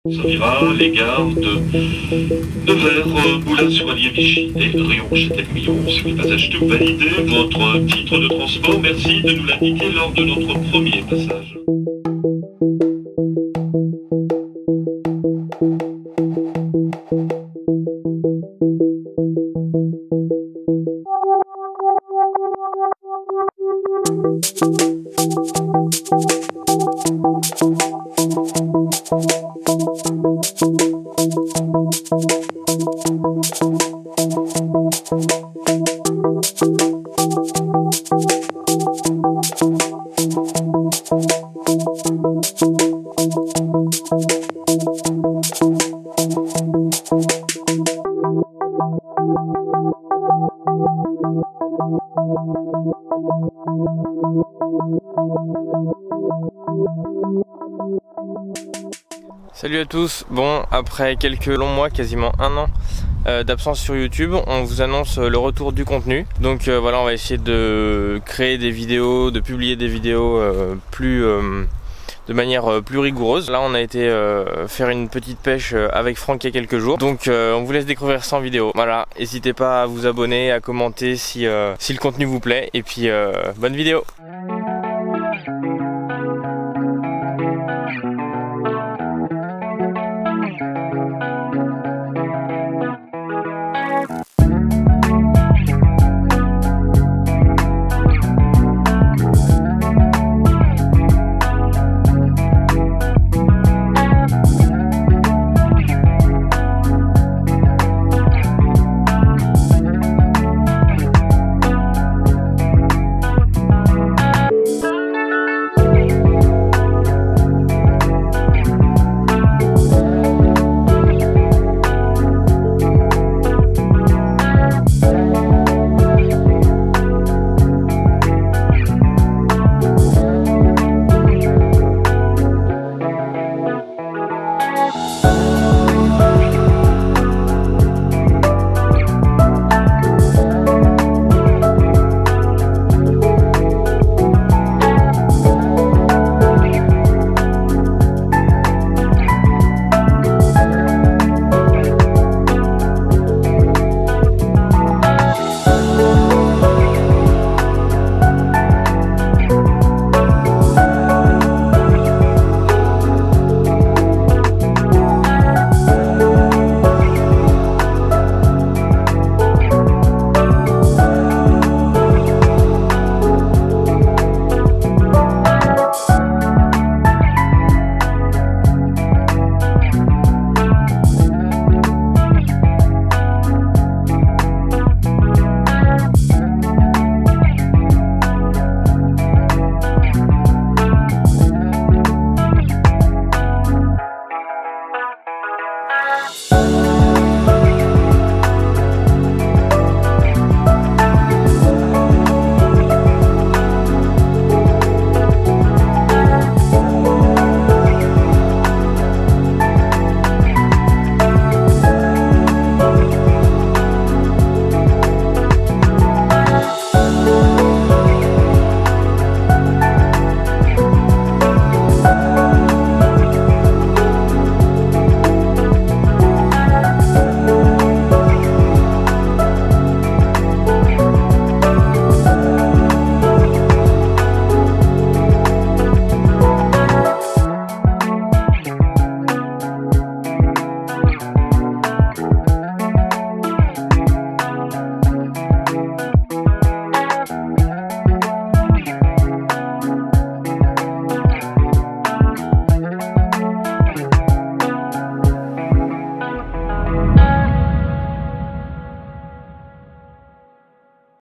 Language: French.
Savira, les gardes, Nevers, Moulins-sur-Allier, Vichy et Rion-Châtel-Guyon. Ce qui passage tout validé, votre titre de transport, merci de nous l'indiquer lors de notre premier passage. Salut à tous, bon après quelques longs mois, quasiment un an d'absence sur YouTube, on vous annonce le retour du contenu. Donc voilà, on va essayer de créer des vidéos, de publier des vidéos de manière plus rigoureuse. Là on a été faire une petite pêche avec Franck il y a quelques jours. Donc on vous laisse découvrir ça en vidéo. Voilà, n'hésitez pas à vous abonner, à commenter si le contenu vous plaît. Et puis bonne vidéo.